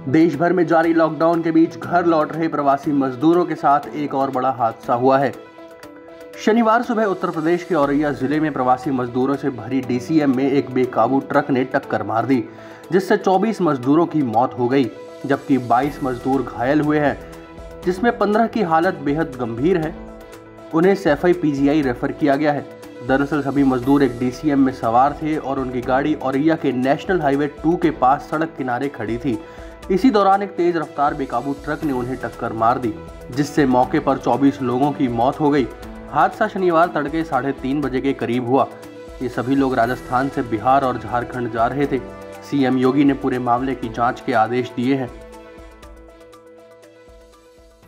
देश भर में जारी लॉकडाउन के बीच घर लौट रहे प्रवासी मजदूरों के साथ एक और बड़ा हादसा हुआ है। शनिवार सुबह उत्तर प्रदेश के औरैया जिले में प्रवासी मजदूरों से भरी डीसीएम में एक बेकाबू ट्रक ने टक्कर मार दी, जिससे 24 मजदूरों की मौत हो गई, जबकि 22 मजदूर घायल हुए हैं, जिसमें 15 की हालत बेहद गंभीर है। उन्हें सैफई पीजीआई रेफर किया गया है। दरअसल सभी मजदूर एक डीसीएम में सवार थे और उनकी गाड़ी औरैया के नेशनल हाईवे 2 के पास सड़क किनारे खड़ी थी। इसी दौरान एक तेज रफ्तार बेकाबू ट्रक ने उन्हें टक्कर मार दी, जिससे मौके पर 24 लोगों की मौत हो गई। हादसा शनिवार तड़के 3:30 बजे के करीब हुआ। ये सभी लोग राजस्थान से बिहार और झारखंड जा रहे थे। सीएम योगी ने पूरे मामले की जांच के आदेश दिए हैं।